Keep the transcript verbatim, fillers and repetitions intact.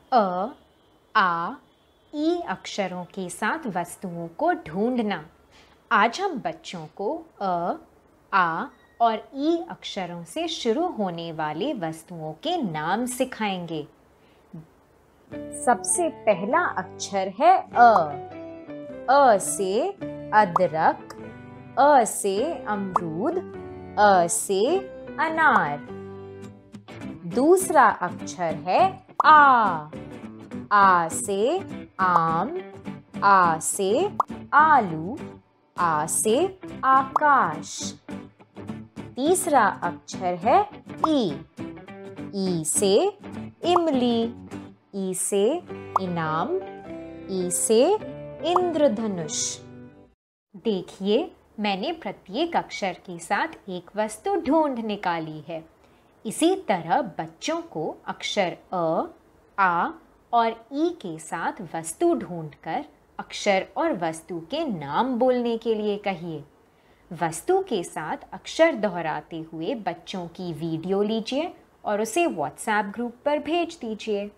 अ, आ, ई अक्षरों के साथ वस्तुओं को ढूंढना। आज हम बच्चों को अ, आ और ई अक्षरों से शुरू होने वाली वस्तुओं के नाम सिखाएंगे। सबसे पहला अक्षर है अ। अ से अदरक, अ से अमरूद, अ से अनार। दूसरा अक्षर है आ। आ से आम, आ से आलू, आ से आकाश। तीसरा अक्षर है ई। ई से इमली, ई से इनाम, ई से इंद्रधनुष। देखिए, मैंने प्रत्येक अक्षर के साथ एक वस्तु ढूंढ निकाली है। इसी तरह बच्चों को अक्षर अ, आ और ई के साथ वस्तु ढूंढकर अक्षर और वस्तु के नाम बोलने के लिए कहिए। वस्तु के साथ अक्षर दोहराते हुए बच्चों की वीडियो लीजिए और उसे व्हाट्सएप ग्रुप पर भेज दीजिए।